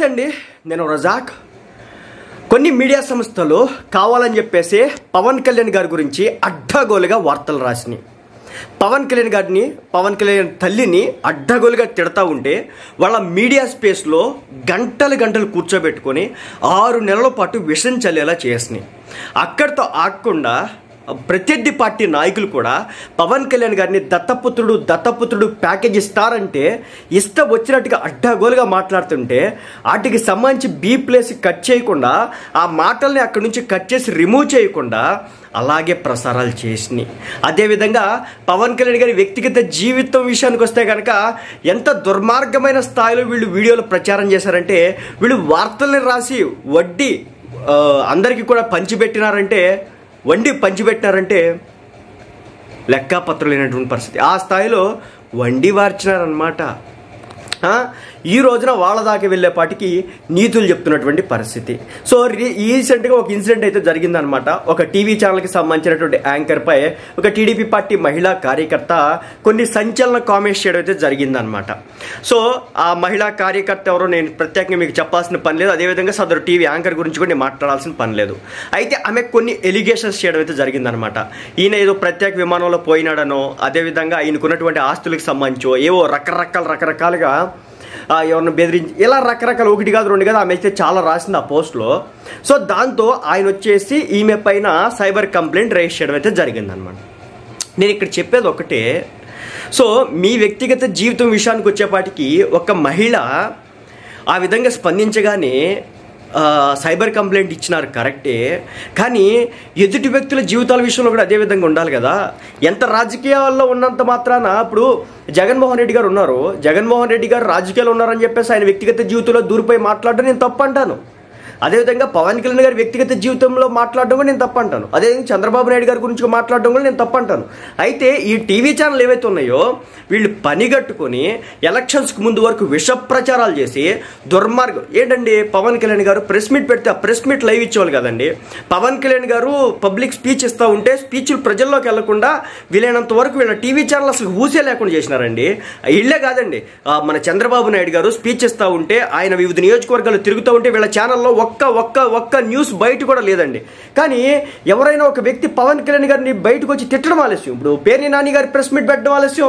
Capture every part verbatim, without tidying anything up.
నమస్తే అండి, నేను రజాక్. కొన్ని మీడియా సంస్థలు కావాలని చెప్పేసి పవన్ కళ్యాణ్ గారి గురించి అడ్డగోలుగా వార్తలు రాసినాయి. పవన్ కళ్యాణ్ గారిని, పవన్ కళ్యాణ్ తల్లిని అడ్డగోలుగా తిడతా ఉంటే వాళ్ళ మీడియా స్పేస్లో గంటలు గంటలు కూర్చోబెట్టుకొని ఆరు నెలల పాటు విషం చల్లేలా చేసినాయి. అక్కడితో ఆగకుండా ప్రత్యర్థి పార్టీ నాయకులు కూడా పవన్ కళ్యాణ్ గారిని దత్తపుత్రుడు దత్తపుత్రుడు ప్యాకేజ్ ఇస్తారంటే ఇష్టం వచ్చినట్టుగా అడ్డగోలుగా మాట్లాడుతుంటే వాటికి సంబంధించి బీ ప్లేస్ కట్ చేయకుండా, ఆ మాటల్ని అక్కడి నుంచి కట్ చేసి రిమూవ్ చేయకుండా అలాగే ప్రసారాలు చేసినాయి. అదేవిధంగా పవన్ కళ్యాణ్ గారి వ్యక్తిగత జీవితం విషయానికి వస్తే కనుక ఎంత దుర్మార్గమైన స్థాయిలో వీళ్ళు వీడియోలు ప్రచారం చేశారంటే, వీళ్ళు వార్తల్ని రాసి వడ్డీ అందరికీ కూడా పంచిపెట్టినారంటే వండి పంచిపెట్టినారంటే లెక్కాపత్రం లేనటువంటి పరిస్థితి. ఆ స్థాయిలో వండి వార్చినారనమాట. ఈ రోజున వాళ్ళ దాకా వెళ్ళేపాటికి నీతులు చెప్తున్నటువంటి పరిస్థితి. సో రీసెంట్గా ఒక ఇన్సిడెంట్ అయితే జరిగిందనమాట. ఒక టీవీ ఛానల్కి సంబంధించినటువంటి యాంకర్పై ఒక టీడీపీ పార్టీ మహిళా కార్యకర్త కొన్ని సంచలన కామెంట్స్ చేయడం అయితే జరిగిందనమాట. సో ఆ మహిళా కార్యకర్త ఎవరో నేను ప్రత్యేకంగా మీకు చెప్పాల్సిన పని లేదు, అదేవిధంగా సదరు టీవీ యాంకర్ గురించి కూడా నేను మాట్లాడాల్సిన పని లేదు. అయితే ఆమె కొన్ని ఎలిగేషన్స్ చేయడం అయితే జరిగిందనమాట. ఈయన ఏదో ప్రత్యేక విమానంలో పోయినాడనో, అదేవిధంగా ఆయనకున్నటువంటి ఆస్తులకు సంబంధించో ఏవో రకరకాల రకరకాలుగా ఎవరిని బెదిరించి ఇలా రకరకాల ఒకటి కాదు రెండు కాదు ఆమె అయితే చాలా రాసింది ఆ పోస్ట్లో. సో దాంతో ఆయన వచ్చేసి ఈమె పైన సైబర్ కంప్లైంట్ రైజ్ చేయడం అయితే జరిగిందనమాట. నేను ఇక్కడ చెప్పేది ఒకటే, సో మీ వ్యక్తిగత జీవితం విషయానికి వచ్చేపాటికి ఒక మహిళ ఆ విధంగా స్పందించగానే సైబర్ కంప్లైంట్ ఇచ్చినారు కరెక్టే, కానీ ఎదుటి వ్యక్తుల జీవితాల విషయంలో కూడా అదే విధంగా ఉండాలి కదా. ఎంత రాజకీయాల్లో ఉన్నంత మాత్రాన ఇప్పుడు జగన్మోహన్ రెడ్డి గారు ఉన్నారు, జగన్మోహన్ రెడ్డి గారు రాజకీయాలు ఉన్నారని చెప్పేసి ఆయన వ్యక్తిగత జీవితంలో దూరిపోయి మాట్లాడడం నేను తప్పు అంటాను. అదేవిధంగా పవన్ కళ్యాణ్ గారి వ్యక్తిగత జీవితంలో మాట్లాడడం కూడా నేను తప్పు అంటాను. అదేవిధంగా చంద్రబాబు నాయుడు గారి గురించి మాట్లాడడం కూడా నేను తప్పు అంటాను. అయితే ఈ టీవీ ఛానల్ ఏవైతే ఉన్నాయో వీళ్ళు పనిగట్టుకొని ఎలక్షన్స్కి ముందు వరకు విష ప్రచారాలు చేసి దుర్మార్గం ఏంటండి. పవన్ కళ్యాణ్ గారు ప్రెస్ మీట్ పెడితే ఆ ప్రెస్ మీట్ లైవ్ ఇచ్చేవాళ్ళు కదండి. పవన్ కళ్యాణ్ గారు పబ్లిక్ స్పీచ్ ఇస్తూ ఉంటే స్పీచ్లు ప్రజల్లోకి వెళ్లకుండా వీలైనంత వరకు వీళ్ళ టీవీ ఛానల్ అసలు ఊసే లేకుండా చేసినారండి. ఇళ్లే కాదండి, మన చంద్రబాబు నాయుడు గారు స్పీచ్ ఇస్తూ ఉంటే ఆయన వివిధ నియోజకవర్గాలు తిరుగుతూ ఉంటే వీళ్ళ ఛానల్లో ఒక్క ఒక్క ఒక్క న్యూస్ బయట కూడా లేదండి. కానీ ఎవరైనా ఒక వ్యక్తి పవన్ కళ్యాణ్ గారిని బయటకు వచ్చి తిట్టడం ఆలస్యం, ఇప్పుడు పేర్ని నాని గారి ప్రెస్ మీట్ పెట్టడం ఆలస్యం,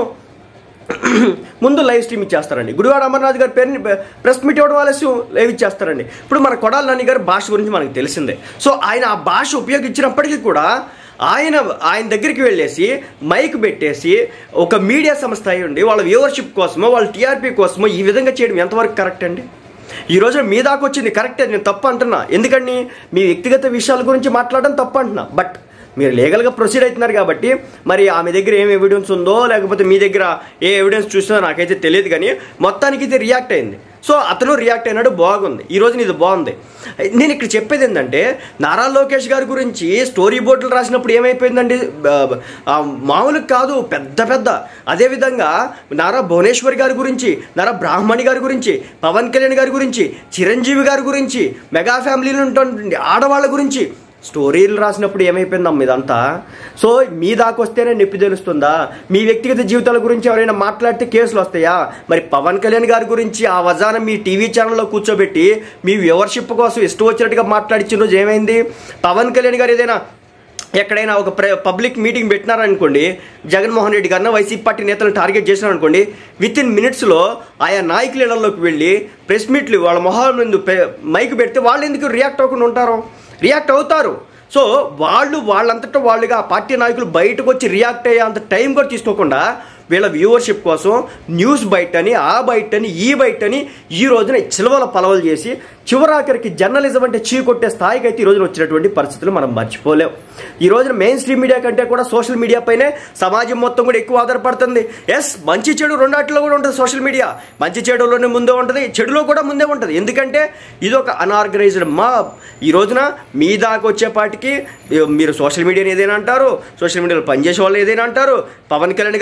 ముందు లైవ్ స్ట్రీమ్ ఇచ్చేస్తారండి. గుడివాడ అమర్నాథ్ గారి పేరుని ప్రెస్ మీట్ ఇవ్వడం ఆలస్యం, లైవ్ ఇచ్చేస్తారండి. ఇప్పుడు మన కొడాలి నాని గారి భాష గురించి మనకు తెలిసిందే. సో ఆయన ఆ భాష ఉపయోగించినప్పటికీ కూడా ఆయన ఆయన దగ్గరికి వెళ్ళేసి మైక్ పెట్టేసి ఒక మీడియా సంస్థ అయి ఉండి వాళ్ళ వ్యూవర్షిప్ కోసమో వాళ్ళ టీఆర్పీ కోసమో ఈ విధంగా చేయడం ఎంతవరకు కరెక్ట్ అండి? ఈ రోజు మీ దాకా వచ్చింది కరెక్టే, నేను తప్పు అంటున్నా. ఎందుకండి మీ వ్యక్తిగత విషయాల గురించి మాట్లాడడం తప్పు అంటున్నా. బట్ మీరు లీగల్గా ప్రొసీడ్ అవుతున్నారు కాబట్టి మరి ఆమె దగ్గర ఏం ఎవిడెన్స్ ఉందో లేకపోతే మీ దగ్గర ఏ ఎవిడెన్స్ చూసినా నాకైతే తెలియదు, కానీ మొత్తానికి ఇది రియాక్ట్ అయింది. సో అతను రియాక్ట్ అయినాడు, బాగుంది. ఈ రోజున ఇది బాగుంది. నేను ఇక్కడ చెప్పేది ఏంటంటే, నారా లోకేష్ గారి గురించి స్టోరీ బోర్డులు రాసినప్పుడు ఏమైపోయిందండి, మామూలుగా కాదు పెద్ద పెద్ద. అదేవిధంగా నారా భువనేశ్వరి గారి గురించి, నారా బ్రాహ్మణి గారి గురించి, పవన్ కళ్యాణ్ గారి గురించి, చిరంజీవి గారి గురించి, మెగా ఫ్యామిలీలో ఉంటుంది ఆడవాళ్ళ గురించి స్టోరీలు రాసినప్పుడు ఏమైపోయిందమ్మ ఇదంతా. సో మీ దాకా వస్తేనే నొప్పి తెలుస్తుందా? మీ వ్యక్తిగత జీవితాల గురించి ఎవరైనా మాట్లాడితే కేసులు వస్తాయా? మరి పవన్ కళ్యాణ్ గారి గురించి ఆ వజాన మీ టీవీ ఛానల్లో కూర్చోబెట్టి మీ వ్యూవర్షిప్ కోసం ఇష్టం వచ్చినట్టుగా మాట్లాడించిన రోజు ఏమైంది? పవన్ కళ్యాణ్ గారు ఏదైనా ఎక్కడైనా ఒక పబ్లిక్ మీటింగ్ పెట్టినారనుకోండి, జగన్మోహన్ రెడ్డి గారిన వైసీపీ పార్టీ నేతలను టార్గెట్ చేసినారనుకోండి, విత్ ఇన్ మినిట్స్లో ఆయా నాయకుల ఇళ్లలోకి వెళ్ళి ప్రెస్ మీట్లు వాళ్ళ మొహాల ముందు మైక్ పెడితే వాళ్ళు ఎందుకు రియాక్ట్ అవ్వకుండా ఉంటారు? రియాక్ట్ అవుతారు. సో వాళ్ళు వాళ్ళంతటా వాళ్ళుగా ఆ పార్టీ నాయకులు బయటకు వచ్చి రియాక్ట్ అయ్యే అంత టైం కూడా తీసుకోకుండా వీళ్ళ వ్యూవర్షిప్ కోసం న్యూస్ బయట అని ఆ బయట అని ఈ బయట అని ఈ రోజున చిలవల పలవలు చేసి చివరాఖరికి జర్నలిజం అంటే చీ కొట్టే స్థాయికి అయితే ఈ రోజున వచ్చినటువంటి పరిస్థితులు మనం మర్చిపోలేం. ఈ రోజున మెయిన్ స్ట్రీమ్ మీడియా కంటే కూడా సోషల్ మీడియా పైనే సమాజం మొత్తం కూడా ఎక్కువ ఆధారపడుతుంది. ఎస్, మంచి చెడు రెండాటిలో కూడా ఉంటుంది సోషల్ మీడియా. మంచి చెడులోనే ముందే ఉంటుంది, చెడులో కూడా ముందే ఉంటుంది. ఎందుకంటే ఇది ఒక అన్ఆర్గనైజ్డ్ మాబ్. ఈ రోజున మీ దాకా వచ్చేపాటికి మీరు సోషల్ మీడియాని ఏదైనా అంటారు, సోషల్ మీడియాలో పనిచేసే వాళ్ళు ఏదైనా అంటారు, పవన్ కళ్యాణ్ గారిని ఏదైనా అంటారు,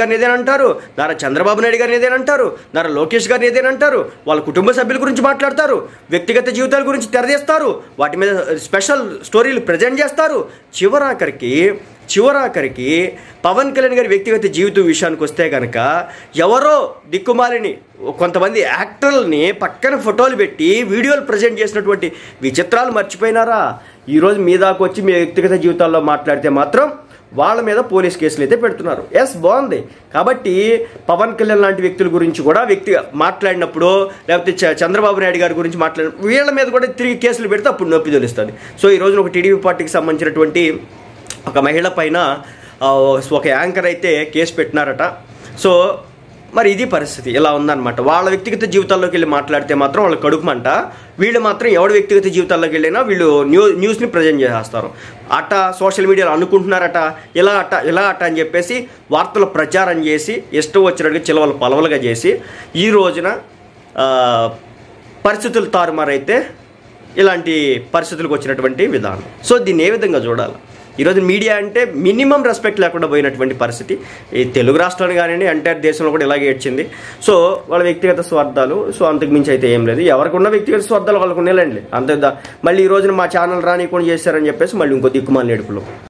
ఏదేనంటారు, నారా చంద్రబాబు నాయుడు గారిని ఏదేనంటారు, నారా లోకేష్ గారిని ఏదేనంటారు, వాళ్ళ కుటుంబ సభ్యుల గురించి మాట్లాడతారు, వ్యక్తిగత జీవితాల గురించి తెరదీస్తారు, వాటి మీద స్పెషల్ స్టోరీలు ప్రజెంట్ చేస్తారు. చివరాఖరికి చివరాఖరికి పవన్ కళ్యాణ్ గారి వ్యక్తిగత జీవితం విషయానికి వస్తే కనుక ఎవరో దిక్కుమాలిని కొంతమంది యాక్టర్లని పక్కన ఫోటోలు పెట్టి వీడియోలు ప్రజెంట్ చేసినటువంటి విచిత్రాలు మర్చిపోయినారా? ఈరోజు మీ దాకా వచ్చి మీ వ్యక్తిగత జీవితాల్లో మాట్లాడితే మాత్రం వాళ్ళ మీద పోలీస్ కేసులు అయితే పెడుతున్నారు. ఎస్, బాగుంది. కాబట్టి పవన్ కళ్యాణ్ లాంటి వ్యక్తుల గురించి కూడా వ్యక్తి మాట్లాడినప్పుడు, లేకపోతే చంద్రబాబు నాయుడు గారి గురించి మాట్లాడిన వీళ్ళ మీద కూడా తిరిగి కేసులు పెడితే అప్పుడు నొప్పి తెలుస్తుంది. సో ఈ రోజున ఒక టీడీపీ పార్టీకి సంబంధించినటువంటి ఒక మహిళ పైన ఒక యాంకర్ అయితే కేసు పెట్టినారట. సో మరి ఇది పరిస్థితి ఇలా ఉందన్నమాట. వాళ్ళ వ్యక్తిగత జీవితాల్లోకి వెళ్ళి మాట్లాడితే మాత్రం వాళ్ళ కడుపుమంట, వీళ్ళు మాత్రం ఎవరి వ్యక్తిగత జీవితాల్లోకి వెళ్ళినా వీళ్ళు న్యూ న్యూస్ని ప్రజెంట్ చేసేస్తారు. అట్ట సోషల్ మీడియాలో అనుకుంటున్నారట, ఇలా అట్ట ఇలా అట్ట అని చెప్పేసి వార్తలు ప్రచారం చేసి ఇష్టం వచ్చినట్టుగా చిలవలు పలవలుగా చేసి ఈ రోజున పరిస్థితులు తారుమారైతే ఇలాంటి పరిస్థితులకు వచ్చినటువంటి విధానం. సో దీన్ని ఏ విధంగా చూడాలి? ఈరోజు మీడియా అంటే మినిమం రెస్పెక్ట్ లేకుండా పోయినటువంటి పరిస్థితి ఈ తెలుగు రాష్ట్రాలు కానివ్వండి, అంటే దేశంలో కూడా ఇలాగే ఏడ్చింది. సో వాళ్ళ వ్యక్తిగత స్వార్థాలు, సో అంతకు మించి అయితే ఏం లేదు. ఎవరికి ఉన్న వ్యక్తిగత స్వార్థాలు వాళ్ళకు ఉండేలండి అంతే. మళ్ళీ ఈ రోజున మా ఛానల్ రానికుండా చేశారని చెప్పేసి మళ్ళీ ఇంకో దిక్కుమాలి ఏడుపులు.